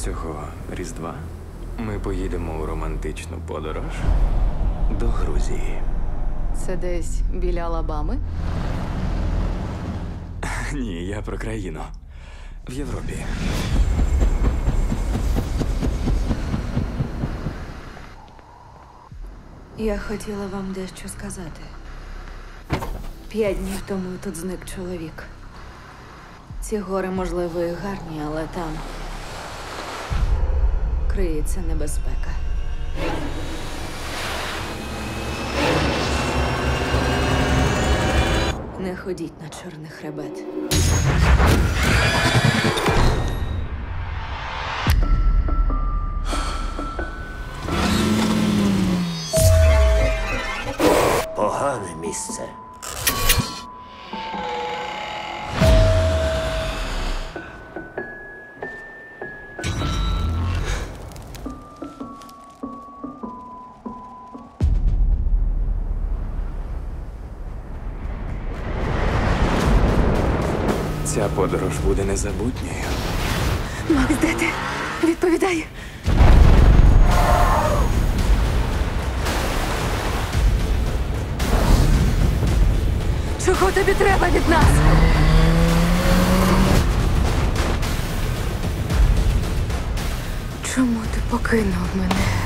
Цього Різдва ми поїдемо у романтичну подорож до Грузії. Це десь біля Алабами? Ні, я про країну. В Європі. Я хотіла вам дещо сказати. 5 днів тому тут зник чоловік. Ці гори, можливо, і гарні, але там криється небезпека. Не ходіть на чорний хребет. Погане місце. Ця подорож буде незабутньою. Макс, де ти? Відповідай. Чого тобі треба від нас? Чому ти покинув мене?